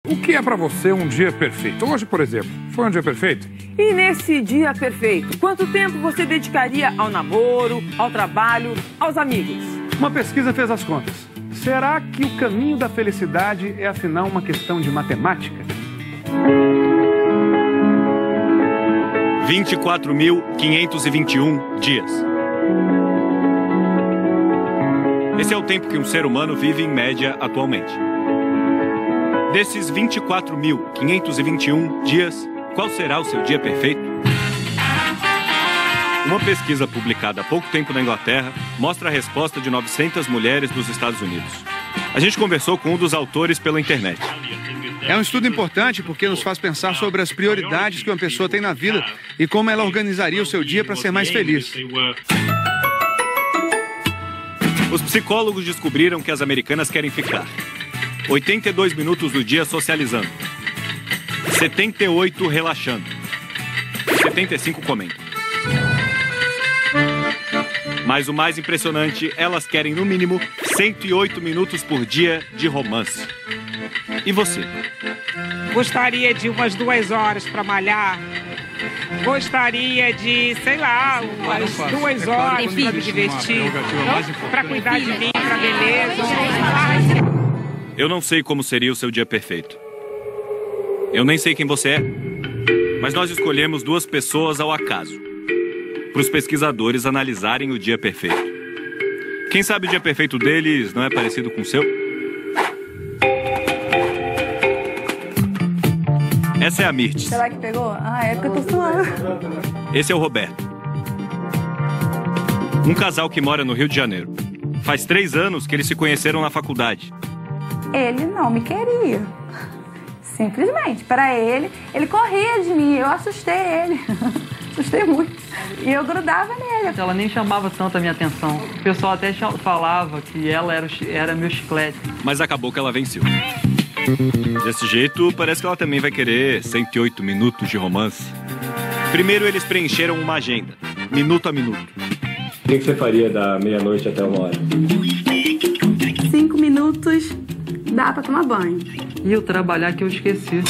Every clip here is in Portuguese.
O que é pra você um dia perfeito? Hoje, por exemplo, foi um dia perfeito? E nesse dia perfeito, quanto tempo você dedicaria ao namoro, ao trabalho, aos amigos? Uma pesquisa fez as contas. Será que o caminho da felicidade é, afinal, uma questão de matemática? 24.521 dias. Esse é o tempo que um ser humano vive em média atualmente. Desses 24.521 dias, qual será o seu dia perfeito? Uma pesquisa publicada há pouco tempo na Inglaterra mostra a resposta de 900 mulheres dos Estados Unidos. A gente conversou com um dos autores pela internet. É um estudo importante porque nos faz pensar sobre as prioridades que uma pessoa tem na vida e como ela organizaria o seu dia para ser mais feliz. Os psicólogos descobriram que as americanas querem ficar 82 minutos do dia socializando, 78 relaxando, 75 comendo. Mas o mais impressionante, elas querem no mínimo 108 minutos por dia de romance. E você? Gostaria de umas 2 horas para malhar. Gostaria de, sei lá, umas 2 horas para me divertir. Para cuidar de mim, para beleza. Eu não sei como seria o seu dia perfeito. Eu nem sei quem você é. Mas nós escolhemos 2 pessoas ao acaso para os pesquisadores analisarem o dia perfeito. Quem sabe o dia perfeito deles não é parecido com o seu? Essa é a Mirtes. Será que pegou? Ah, é porque eu tô suando. Esse é o Roberto. Um casal que mora no Rio de Janeiro. Faz 3 anos que eles se conheceram na faculdade. Ele não me queria. Simplesmente. Para ele corria de mim. Eu assustei ele. Assustei muito. E eu grudava nele. Ela nem chamava tanto a minha atenção. O pessoal até falava que ela era meu chiclete. Mas acabou que ela venceu. Desse jeito, parece que ela também vai querer 108 minutos de romance. Primeiro, eles preencheram uma agenda, minuto a minuto. O que você faria da meia-noite até 1h? 5 minutos dá pra tomar banho. E eu trabalhar que eu esqueci.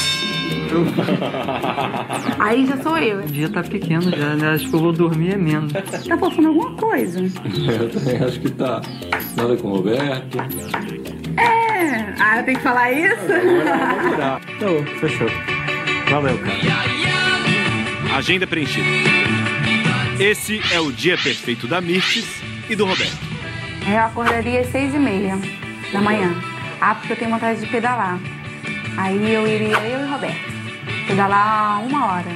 Aí já sou eu. O dia tá pequeno já, né? Acho que eu vou dormir menos. Tá faltando alguma coisa. Eu também acho que tá. Nada com o Roberto. Eu tenho que falar isso? Então, fechou. Valeu, cara. Agenda preenchida. Esse é o dia perfeito da Mirtes e do Roberto. Eu acordaria às 6h30 da manhã. Porque eu tenho vontade de pedalar. Aí eu e o Roberto. Pedalar 1 hora.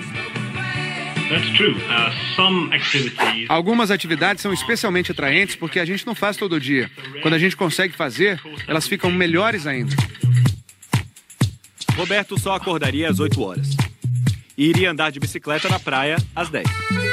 Algumas atividades são especialmente atraentes porque a gente não faz todo dia. Quando a gente consegue fazer, elas ficam melhores ainda. Roberto só acordaria às 8 horas. E iria andar de bicicleta na praia às 10.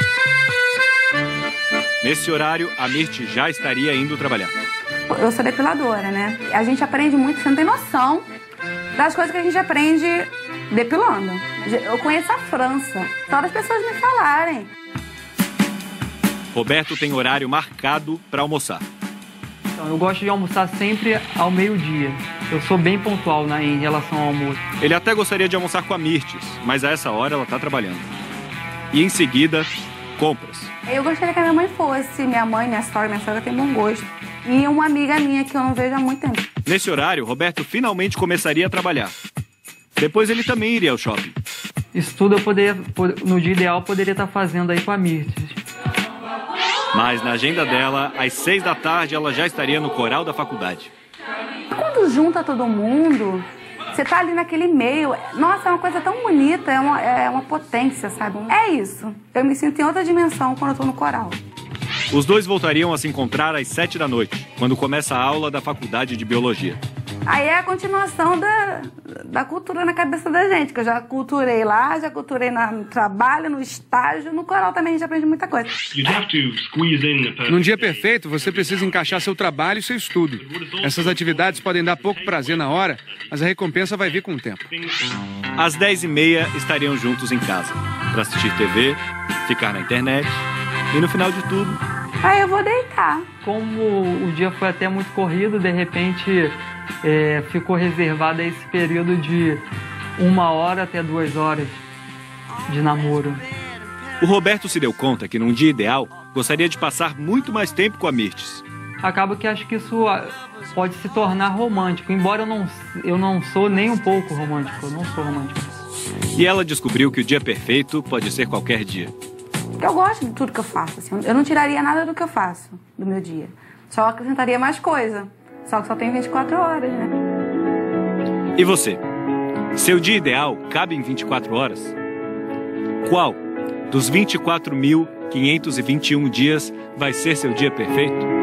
Nesse horário, a Mirte já estaria indo trabalhar. Eu sou depiladora, né? A gente aprende muito, você não tem noção das coisas que a gente aprende depilando. Eu conheço a França, só das pessoas me falarem. Roberto tem horário marcado para almoçar. Então, eu gosto de almoçar sempre ao meio-dia. Eu sou bem pontual em relação ao almoço. Ele até gostaria de almoçar com a Mirtes, mas a essa hora ela está trabalhando. E em seguida, compras. Eu gostaria que a minha mãe fosse. Minha mãe, minha sogra tem bom gosto. E uma amiga minha que eu não vejo há muito tempo. Nesse horário, Roberto finalmente começaria a trabalhar. Depois ele também iria ao shopping. Isso tudo eu poderia, no dia ideal, poderia estar fazendo aí com a Mirtes. Mas na agenda dela, às 6 da tarde, ela já estaria no coral da faculdade. Quando junta todo mundo, você tá ali naquele meio. Nossa, é uma coisa tão bonita, é uma potência, sabe? É isso. Eu me sinto em outra dimensão quando eu tô no coral. Os dois voltariam a se encontrar às 7 da noite, quando começa a aula da faculdade de biologia. Aí é a continuação da cultura na cabeça da gente, que eu já culturei lá, já culturei no trabalho, no estágio, no coral também a gente aprende muita coisa. Num dia perfeito, você precisa encaixar seu trabalho e seu estudo. Essas atividades podem dar pouco prazer na hora, mas a recompensa vai vir com o tempo. Às 10h30 estariam juntos em casa, para assistir TV, ficar na internet e no final de tudo... Aí eu vou deitar. Como o dia foi até muito corrido, de repente ficou reservado esse período de 1 hora até 2 horas de namoro. O Roberto se deu conta que num dia ideal, gostaria de passar muito mais tempo com a Mirtes. Acaba que acho que isso pode se tornar romântico, embora eu não sou nem um pouco romântico, eu não sou romântico. E ela descobriu que o dia perfeito pode ser qualquer dia. Eu gosto de tudo que eu faço, assim, eu não tiraria nada do que eu faço, do meu dia. Só acrescentaria mais coisa, só que só tem 24 horas, né? E você? Seu dia ideal cabe em 24 horas? Qual dos 24.521 dias vai ser seu dia perfeito?